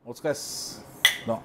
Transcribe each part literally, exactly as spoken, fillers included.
お疲れっす。の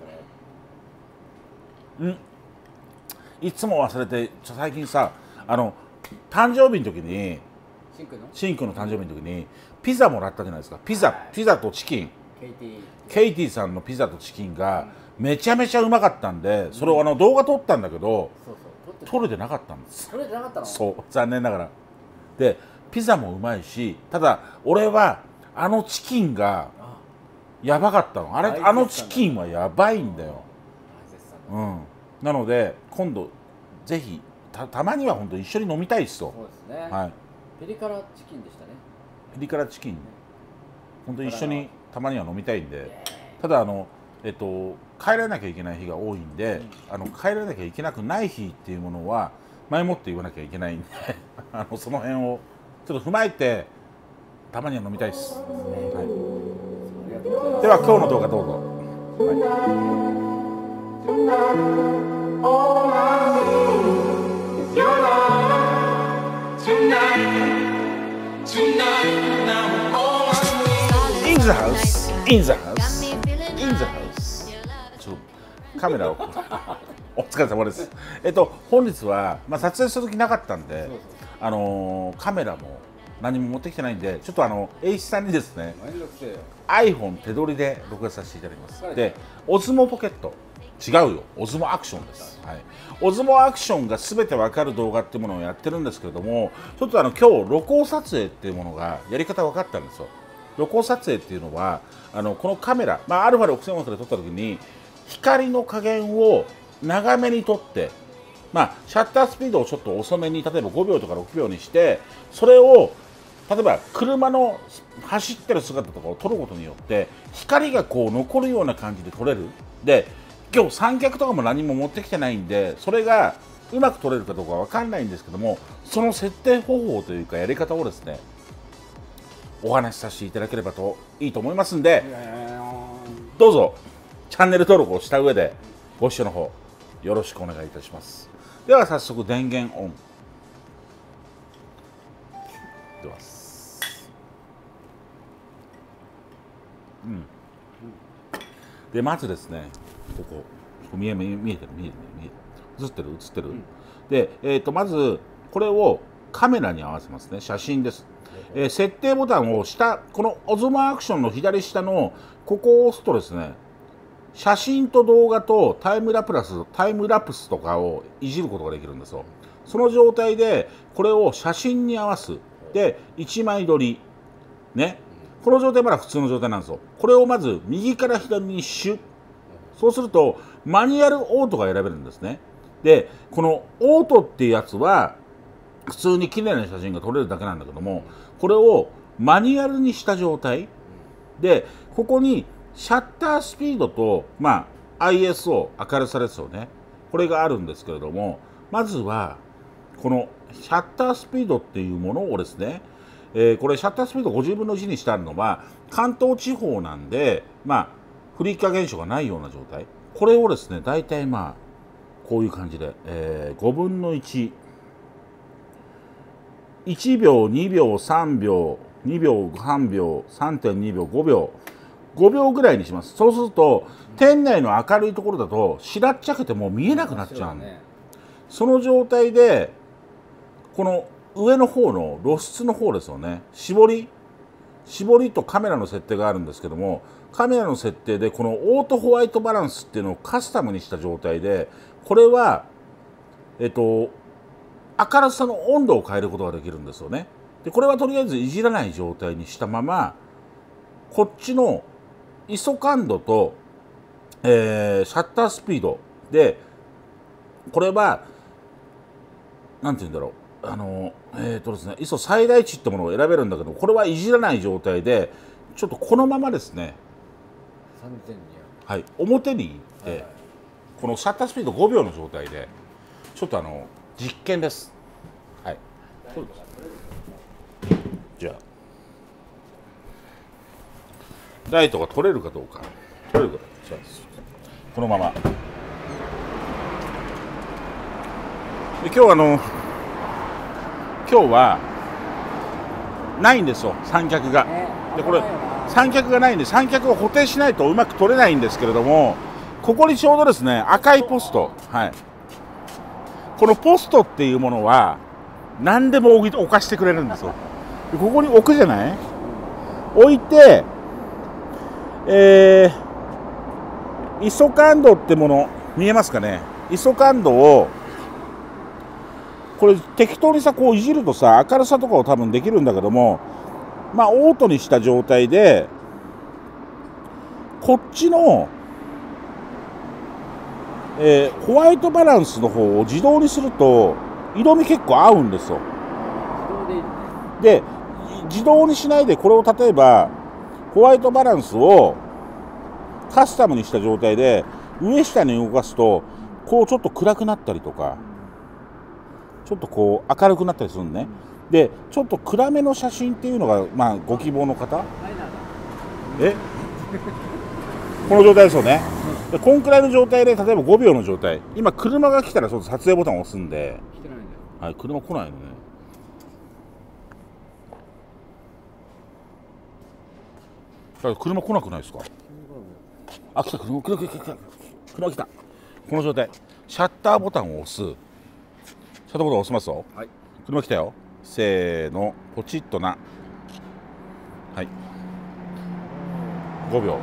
うんいつも忘れてちょ最近さ、あの誕生日の時にシンクのシンクの誕生日の時にピザもらったじゃないですか。ピザ、はい、ピザとチキン、 ケイティケイティさんのピザとチキンがめちゃめちゃうまかったんで、それをあの動画撮ったんだけど、 そうそう撮れてなかったんです。 撮れてなかったの？ そう残念ながら。でピザもうまいし、ただ俺はあのチキンがやばかったの。あれあのチキンはやばいんだよ。うん、なので今度ぜひ た, たまには本当一緒に飲みたいですと。 そうですね。 はい。 ペリ辛チキンでしたね。 ピリ辛チキン本当一緒にたまには飲みたいんで、ただあのえっと帰らなきゃいけない日が多いんで、うん、あの帰らなきゃいけなくない日っていうものは前もって言わなきゃいけないんであのその辺をちょっと踏まえてたまには飲みたいです。はい、では今日の動画どうぞ。In the house, in the house, in the house。ちょっとカメラをお疲れ様です。えっと本日はまあ撮影する時なかったんで、あのー、カメラも何も持ってきてないんで、ちょっとあの栄一さんにですね iPhone 手撮りで録画させていただきます。でオズモポケット違うよ、オズモアクションです。はい、オズモアクションが全てわかる動画っていうものをやってるんですけれども、ちょっとあの今日露光撮影っていうものがやり方分かったんですよ。露光撮影っていうのはあのこのカメラ、まあ、アルファろくせんオーで撮った時に光の加減を長めに撮って、まあ、シャッタースピードをちょっと遅めに例えばごびょうとかろくびょうにして、それを例えば車の走ってる姿とかを撮ることによって光がこう残るような感じで撮れる。で今日三脚とかも何も持ってきてないんで、それがうまく撮れるかどうかわかんないんですけども、その設定方法というかやり方をですねお話しさせていただければといいと思いますんで、どうぞチャンネル登録をした上でご視聴の方よろしくお願いいたします。では早速電源オンでます。うん。でまずですね、ここ見え見え見えてる見えてる見えてる映ってる映ってる。うん、でえっ、ー、とまずこれをカメラに合わせますね。写真です。えー、設定ボタンを下、このオズモアクションの左下のここを押すとですね、写真と動画とタイムラプラスタイムラプスとかをいじることができるんですよ。その状態でこれを写真に合わす。でいちまい撮りね、この状態まだ普通の状態なんですよ。これをまず右から左にシュッ、そうするとマニュアルオートが選べるんですね。でこのオートっていうやつは普通に綺麗な写真が撮れるだけなんだけども、これをマニュアルにした状態で、ここにシャッタースピードと、まあ、アイエスオー 明るさですよね、これがあるんですけれども、まずはこのシャッタースピードっていうものをですね、えー、これシャッタースピードごじゅうぶんのいちにしてあるのは関東地方なんで、まあフリッカー現象がないような状態、これをですね大体まあこういう感じで、えー、ごぶんのいち、いちびょう、にびょう、さんびょう、にびょうはんびょう、さんてんにびょう、ごびょう、ごびょうぐらいにします。そうすると店内の明るいところだと白っちゃけてもう見えなくなっちゃう、ね、その状態でこの上の方の露出の方ですよね、絞り絞りとカメラの設定があるんですけども、カメラの設定でこのオートホワイトバランスっていうのをカスタムにした状態で、これはえっと明るさの温度を変えることができるんですよね。でこれはとりあえずいじらない状態にしたまま、こっちのアイエスオー 感度と、えー、シャッタースピードで、これはなんて言うんだろう、あのえーとですね アイエスオー 最大値ってものを選べるんだけど、これはいじらない状態でちょっとこのままですね、はい、表に行って、はいはい、このシャッタースピードごびょうの状態でちょっとあの実験です。はい。じゃあライトが取れるかどうか、取れるかどうか、じゃあこのまま。で今日あの今日はないんですよ、三脚が。でこれ三脚がないんで三脚を固定しないとうまく撮れないんですけれども、ここにちょうどですね赤いポスト、はい、このポストっていうものは何でも置き置かしてくれるんですよ。でここに置くじゃない、置いて、えー、イソ感度ってもの見えますかね。イソ感度をこれ適当にさこういじるとさ明るさとかを多分できるんだけども、まあオートにした状態でこっちの、えー、ホワイトバランスの方を自動にすると色味結構合うんですよ。で自動にしないでこれを例えばホワイトバランスをカスタムにした状態で上下に動かすとこうちょっと暗くなったりとかちょっとこう明るくなったりするのね。でちょっと暗めの写真っていうのがまあご希望の方、えこの状態ですよね。でこんくらいの状態で例えばごびょうの状態、今車が来たらちょっと撮影ボタンを押すんで、はい、車来ないのね。車来なくないですか。あ、来た、車来た、来た、来た、車来た。この状態シャッターボタンを押す。シャッターボタンを押しますよ。はい、車来たよ。せーの、ポチッとな。はい、ごびょう。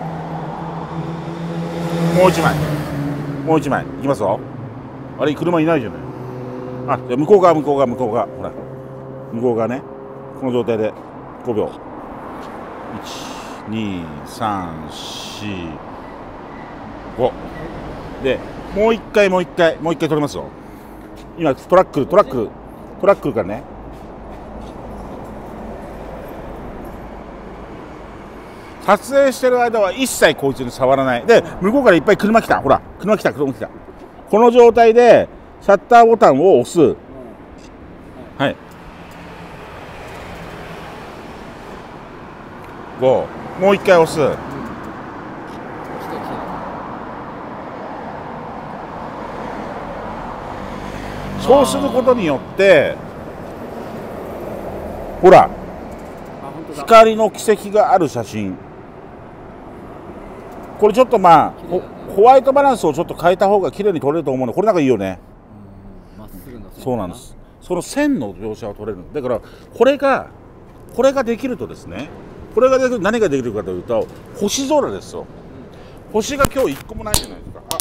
もういちまい、もういちまいいきますよ。あれ車いないじゃない。あ、じゃ向こう側向こう側向こう側ほら向こう側ね。この状態でごびょう。いちにさんしごでもう一回もう一回もう一回撮りますよ。今トラックトラックトラックからね。撮影してる間は一切こいつに触らない。で向こうからいっぱい車来た。ほら車来た車来た。この状態でシャッターボタンを押す。はい、ご、もう一回押す。そうすることによってほら光の軌跡がある写真。これちょっとまあホ、ホワイトバランスをちょっと変えた方が綺麗に撮れると思うので、これなんかいいよね。そうなんです。その線の描写を撮れる。だからこれがこれができるとですね、これができる何ができるかというと星空ですよ。星が今日一個もないじゃないですか。あ、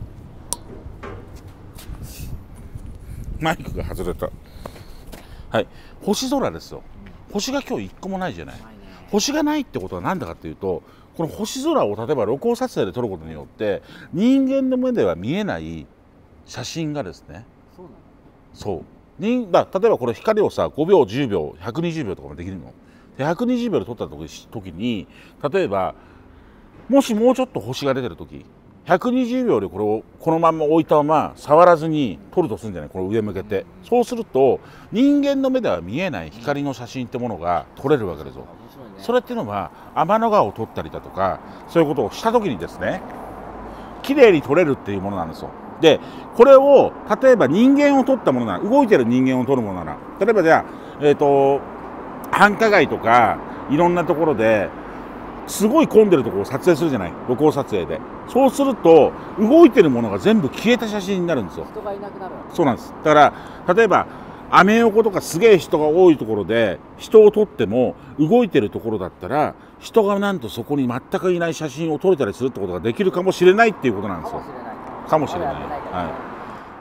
マイクが外れた。はい、星空ですよ。星が今日一個もないじゃない。星がないってことは何だかっていうと、この星空を例えば露光撮影で撮ることによって人間の目では見えない写真がですね、そう人だ例えばこれ光をさごびょうじゅうびょうひゃくにじゅうびょうとかもできるので、ひゃくにじゅうびょうで撮った時時に例えばもしもうちょっと星が出てる時ひゃくにじゅうびょうでこれをこのまま置いたまま触らずに撮るとするんじゃない。この上向けてそうすると人間の目では見えない光の写真ってものが撮れるわけですよ。それっていうのは天の川を撮ったりだとかそういうことをした時にですね綺麗に撮れるっていうものなんですよ。でこれを例えば人間を撮ったものなら動いてる人間を撮るものなら例えばじゃあ、えーと繁華街とかいろんなところですごい混んでるところを撮影するじゃない、露光撮影で。そうすると動いてるものが全部消えた写真になるんですよ。 人がいなくなるわけ。 そうなんです。だから例えばアメ横とかすげえ人が多いところで人を撮っても動いてるところだったら人がなんとそこに全くいない写真を撮れたりするってことができるかもしれないっていうことなんですよ。かもしれない。はい。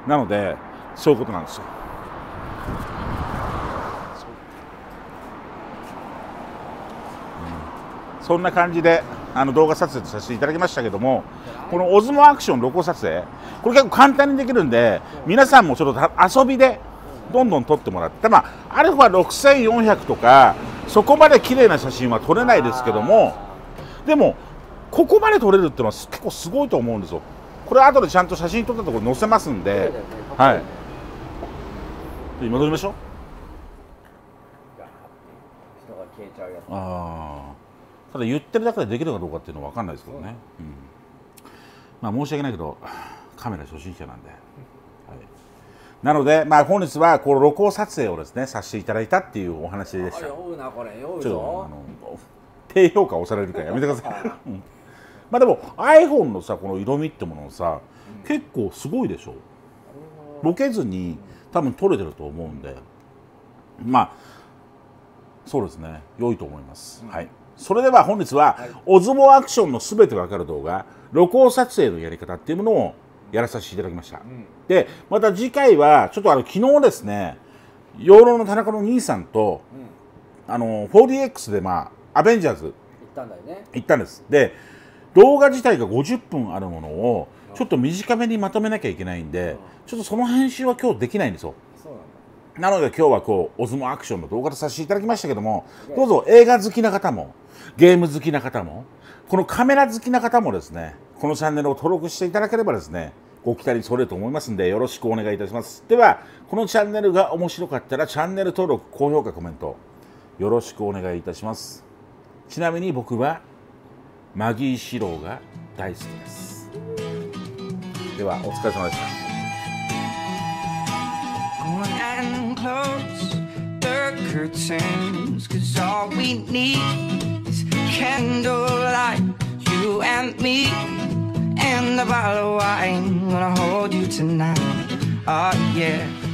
なのでそういうことなんですよ。うん、そんな感じであの動画撮影とさせていただきましたけども、このオズモアクション露光撮影これ結構簡単にできるんで皆さんもちょっと遊びでどんどん撮ってもらって、まあアルファろくせんよんひゃくとかそこまで綺麗な写真は撮れないですけども、でもここまで撮れるっていうのは結構すごいと思うんですよ。これ後でちゃんと写真撮ったところに載せますんで、はい。今撮りましょう。 人が消えちゃうやつ。 ああ。ただ言ってるだけでできるかどうかっていうのは分かんないですけどね。うん、まあ申し訳ないけどカメラ初心者なんで。はい、なので、まあ、本日はこの露光撮影をですねさせていただいたっていうお話でした。ちょっとあの低評価をされるからやめてください、うん、まあでも iPhone のさこの色味ってものさ、うん、結構すごいでしょ。ボケずに多分撮れてると思うんで、まあそうですね、良いと思います、うん、はい。それでは本日は、はい、オズモアクションのすべてが分かる動画録音撮影のやり方っていうものをやらさせていただきました、うん、でまた次回はちょっとあの昨日ですね、養老の田中の兄さんと、うん、あの フォーディーエックス でまあアベンジャーズ行ったんだよね。 行ったんです。で動画自体がごじゅっぷんあるものをちょっと短めにまとめなきゃいけないんで、うん、ちょっとその編集は今日できないんですよ。そうなんだ。なので今日はこうオズモアクションの動画とさせていただきましたけども、どうぞ映画好きな方もゲーム好きな方もこのカメラ好きな方もですね、このチャンネルを登録していただければですね、ご期待に添えると思いますのでよろしくお願いいたします。ではこのチャンネルが面白かったらチャンネル登録、高評価、コメントよろしくお願いいたします。ちなみに僕はマギー四郎が大好きです。ではお疲れ様でした。Curtains, 'cause all we need is candlelight, you and me, and a bottle of wine. Gonna hold you tonight, oh yeah.